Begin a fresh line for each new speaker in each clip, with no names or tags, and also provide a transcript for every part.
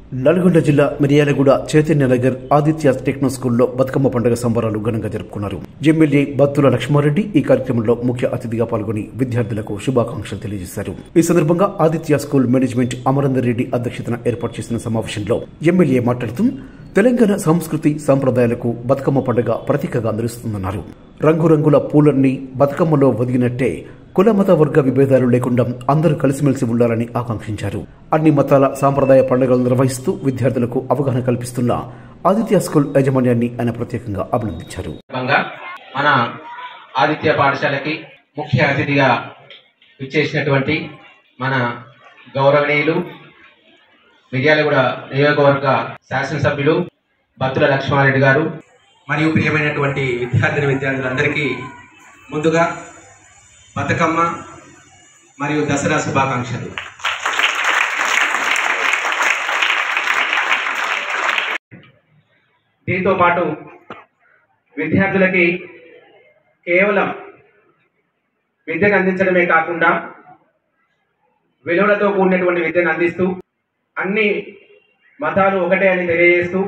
నల్గొండ జిల్లా మిర్యాలగూడ చైతన్యనగర్ ఆదిత్య టెక్నో స్కూల్లో బతుకమ్మ పండుగ సంబరాలు ఘనంగా జరుపుకున్నారు. ఎమ్మెల్యే బత్తుల లక్ష్మారెడ్డి ఈ కార్యక్రమంలో ముఖ్య అతిథిగా పాల్గొని విద్యార్థులకు శుభాకాంక్షలు తెలియజేశారు. ఈ సందర్భంగా ఆదిత్య స్కూల్ మేనేజ్మెంట్ అమరేందర్ రెడ్డి అధ్యక్షతన ఏర్పాటు చేసిన సమావేశంలో ఎమ్మెల్యే మాట్లాడుతూ తెలంగాణ సంస్కృతి సంప్రదాయాలకు బతుకమ్మ పండుగ ప్రతీకగా నిలుస్తుందన్నారు. రంగురంగుల పూలన్నీ బతుకమ్మలో ఒదిగినట్టే కుల మత వర్గ విభేదాలు లేకుండా అందరూ కలిసిమెలిసి ఉండాలని ఆకాంక్షించారు. అన్ని మతాల సాంప్రదాయ పండుగలు నిర్వహిస్తూ విద్యార్థులకు అవగాహన కల్పిస్తున్న ఆదిత్య స్కూల్ యాజమాన్యాన్ని ఆయన ప్రత్యేకంగా అభినందించారు.
మన ఆదిత్య పాఠశాలకి ముఖ్య అతిథిగా విచ్చేసినటువంటి మన గౌరవనీయులు మిర్యాలగూడ నియోజకవర్గ శాసనసభ్యులు బత్తుల లక్ష్మారెడ్డి గారు మరియు ప్రియమైనటువంటి విద్యార్థులందరికీ ముందుగా బతుకమ్మ మరియు దసరా శుభాకాంక్షలు. దీంతో పాటు విద్యార్థులకి కేవలం విద్యను అందించడమే కాకుండా విలువలతో కూడినటువంటి విద్యను అందిస్తూ అన్ని మతాలు ఒకటే అని తెలియజేస్తూ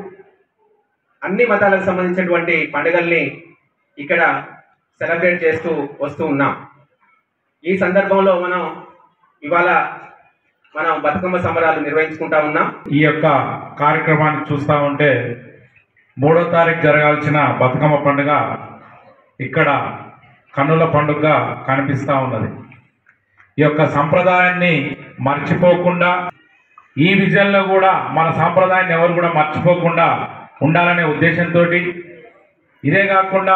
అన్ని మతాలకు సంబంధించినటువంటి పండుగల్ని ఇక్కడ సెలబ్రేట్ చేస్తూ వస్తూ ఉన్నాం. ఈ సందర్భంలో ఇవాళ మనం బతుకమ్మ సంబరాలు నిర్వహించుకుంటా ఉన్నాం.
ఈ యొక్క కార్యక్రమాన్ని చూస్తూ ఉంటే 3వ తారీఖు జరగాల్సిన బతుకమ్మ పండుగ ఇక్కడ కన్నుల పండుగ కనిపిస్తూ ఉన్నది. ఈ యొక్క సంప్రదాయాన్ని మర్చిపోకుండా ఈ విజయంలో కూడా మన సాంప్రదాయాన్ని ఎవరు కూడా మర్చిపోకుండా ఉండాలనే ఉద్దేశంతో ఇదే కాకుండా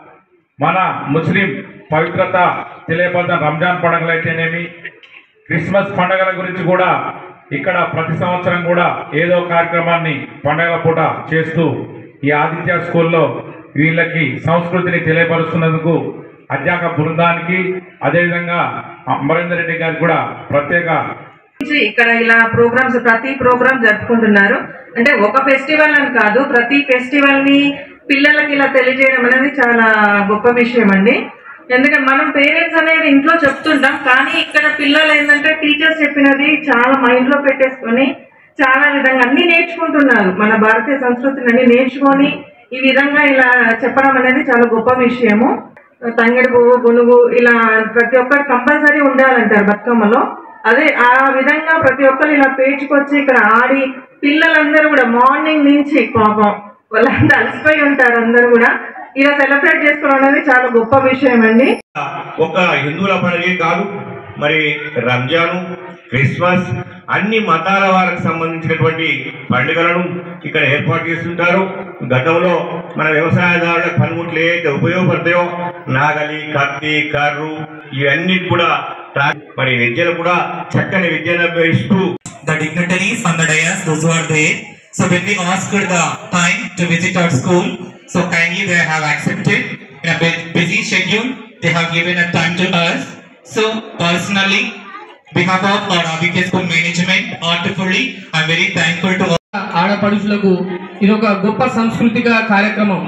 మన ముస్లిం పవిత్రత తెలియబడిన రంజాన్ పండుగలు అయితేనేమి క్రిస్మస్ పండుగల గురించి కూడా ఇక్కడ ప్రతి సంవత్సరం కూడా ఏదో కార్యక్రమాన్ని పండుగల పూట చేస్తూ ఈ ఆదిత్య స్కూల్లో వీళ్ళకి సంస్కృతిని తెలియపరుస్తున్నందుకు అధ్యాపక బృందానికి అదేవిధంగా అమరేందర్ రెడ్డి గారికి కూడా ప్రత్యేక
ఇక్కడ ఇలా ప్రోగ్రామ్స్ ప్రతి ప్రోగ్రామ్ జరుపుకుంటున్నారు. అంటే ఒక ఫెస్టివల్ అని కాదు, ప్రతి ఫెస్టివల్ ని పిల్లలకి ఇలా తెలియజేయడం అనేది చాలా గొప్ప విషయం అండి. ఎందుకంటే మనం పేరెంట్స్ అనేది ఇంట్లో చెప్తుంటాం, కానీ ఇక్కడ పిల్లలు ఏంటంటే టీచర్స్ చెప్పినది చాలా మైండ్ లో పెట్టేసుకొని చాలా విధంగా అన్ని నేర్చుకుంటున్నారు. మన భారతీయ సంస్కృతిని అన్ని నేర్చుకొని ఈ విధంగా ఇలా చెప్పడం అనేది చాలా గొప్ప విషయము. తంగడి పువ్వు, గునుగు ఇలా ప్రతి ఒక్కరు కంపల్సరీ ఉండాలంటారు బతుకమ్మలో. అదే ఆ విధంగా ప్రతి ఒక్కరు ఇలా పేర్చుకొచ్చి ఇక్కడ ఆడి పిల్లలందరూ కూడా మార్నింగ్ నుంచి పాపం వాళ్ళంతా అలసిపోయి ఉంటారు, అందరూ కూడా ఇలా సెలబ్రేట్ చేసుకోవడం అనేది చాలా గొప్ప విషయం అండి.
ఒక హిందువుల పండుగే కాదు, మరి రంజాను, క్రిస్మస్ అన్ని మతాల వారికి సంబంధించినటువంటి పండుగలను ఇక్కడ ఏర్పాటు చేస్తుంటారు. గతంలో మన వ్యవసాయదారులకు పనిముట్లు ఏదైతే ఉపయోగపడతాయో నాగలి, కత్తి, కర్రు ఇవన్నీ కూడా మరి విద్యలు కూడా చక్కని విద్యను అభ్యసిస్తూ
the dignitaries on the dais, those who are there. So when we asked the time to visit our school, so kindly they have accepted. In a busy schedule, they have given a time to us. So personally, behalf of our Aditya School management, heartfully, I am very thankful to all.
ఆడపడుచులకు ఇది ఒక గొప్ప సాంస్కృతిక కార్యక్రమం.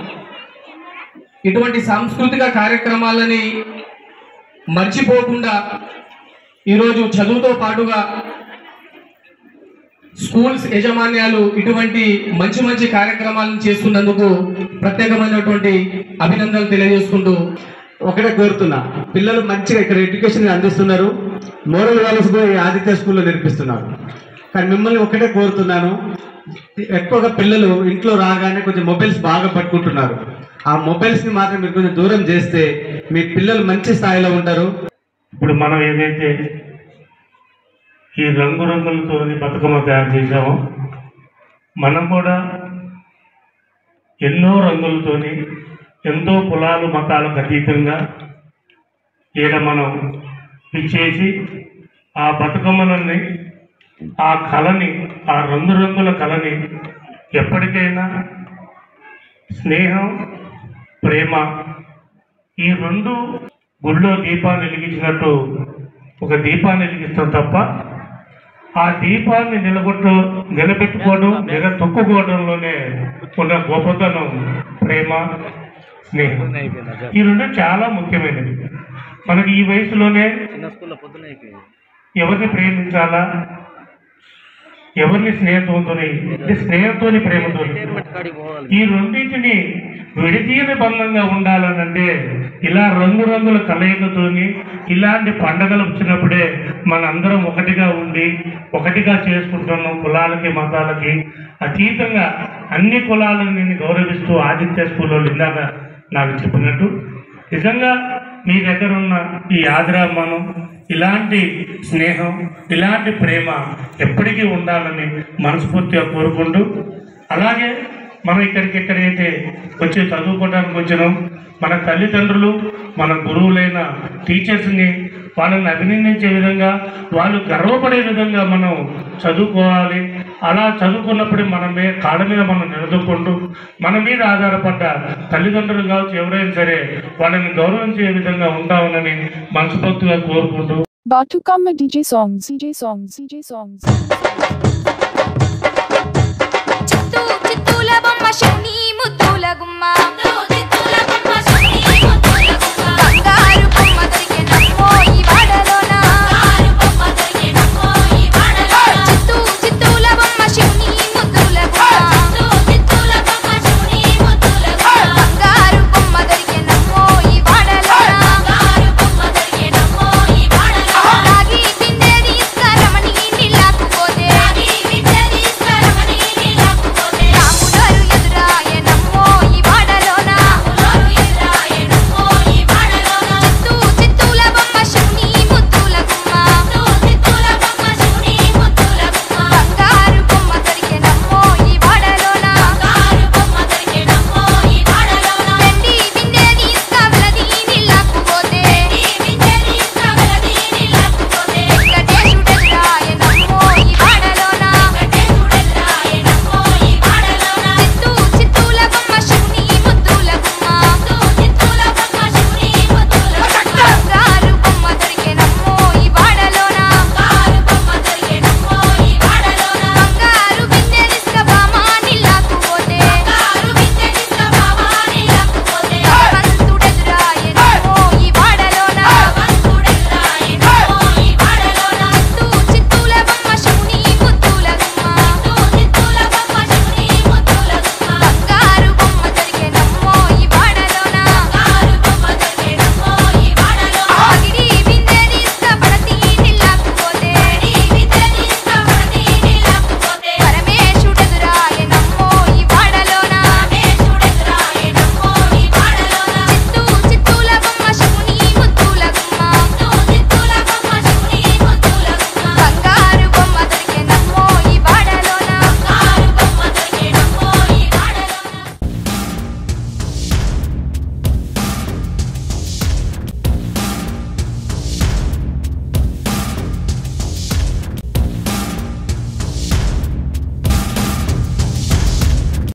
ఇటువంటి సాంస్కృతిక కార్యక్రమాలని మర్చిపోకుండా ఈరోజు చదువుతో పాటుగా స్కూల్స్ యాజమాన్యాలు ఇటువంటి మంచి మంచి కార్యక్రమాలను చేస్తున్నందుకు ప్రత్యేకమైనటువంటి అభినందనలు తెలియజేసుకుంటూ
ఒకటే కోరుతున్నా, పిల్లలు మంచిగా ఇక్కడ ఎడ్యుకేషన్ అందిస్తున్నారు, మోరల్ వాల్యూస్ కూడా ఆదిత్య స్కూల్లో నేర్పిస్తున్నారు. కానీ మిమ్మల్ని ఒకటే కోరుతున్నాను, ఎక్కువగా పిల్లలు ఇంట్లో రాగానే కొంచెం మొబైల్స్ బాగా పట్టుకుంటున్నారు. ఆ మొబైల్స్ని మాత్రం మీరు కొంచెం దూరం చేస్తే మీ పిల్లలు మంచి స్థాయిలో ఉంటారు.
ఇప్పుడు మనం ఏదైతే ఈ రంగురంగులతో బతుకమ్మ తయారు చేసామో మనం కూడా ఎన్నో రంగులతోని ఎంతో కులాలు మతాలకు అతీతంగా ఈడ మనం పిచ్చేసి ఆ బతుకమ్మలని ఆ కళని ఆ రంగురంగుల కళని ఎప్పటికైనా స్నేహం, ప్రేమ ఈ రెండు గుళ్ళో దీపాన్ని వెలిగించినట్టు ఒక దీపాన్ని వెలిగిస్తాం తప్ప ఆ దీపాన్ని నిలబెట్టుకోవడం లేదా తొక్కుకోవడంలోనే ఉన్న గొప్పతనం ప్రేమ, స్నేహం. ఈ రెండు చాలా ముఖ్యమైనవి. మనకి ఈ వయసులోనే ఎవరిని ప్రేమించాలా,
ఎవరిని స్నేహంతోని, స్నేహంతోని ప్రేమతోని, ఈ రెండింటిని విడదీయని బంధంగా ఉండాలనంటే ఇలా రంగురంగుల కలయికతోని ఇలాంటి పండగలు వచ్చినప్పుడే మనందరం ఒకటిగా ఉండి ఒకటిగా చేసుకుంటున్నాం. కులాలకి మతాలకి అతీతంగా అన్ని కులాలను నేను గౌరవిస్తూ ఆదిత్య స్కూల్లో ఇందాక నాకు చెప్పినట్టు నిజంగా మీ దగ్గర ఉన్న ఈ ఆదరామానం, ఇలాంటి స్నేహం, ఇలాంటి ప్రేమ ఎప్పటికీ ఉండాలని మనస్ఫూర్తిగా కోరుకుంటూ, అలాగే మనం ఎక్కడైతే వచ్చి చదువుకోవడానికి వచ్చినాం, మన తల్లిదండ్రులు, మన గురువులైన టీచర్స్ని వాళ్ళని అభినందించే విధంగా, వాళ్ళు గర్వపడే విధంగా మనం చదువుకోవాలి. అలా చదువుకున్నప్పుడు కాళ్ళ మీద మనం నిలదొక్కుంటూ మన మీద ఆధారపడ్డ తల్లిదండ్రులు కావచ్చు ఎవరైనా సరే వాళ్ళని గౌరవించే విధంగా ఉంటామని మనస్ఫూర్తిగా కోరుకుంటూ
Batu come DJ songs.